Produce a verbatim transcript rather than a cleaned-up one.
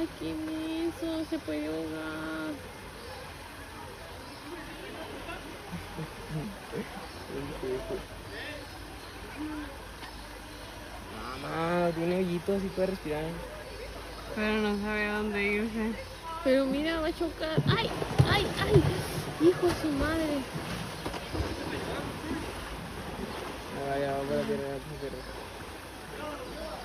Ay, qué menso, se puede ahogar. Mamá, tiene hoyitos y puede respirar. Pero no sabe a dónde irse. Pero mira, va a chocar. ¡Ay! ¡Ay! ¡Ay! ¡Hijo de su madre! No vaya, va para tierra, va para tierra.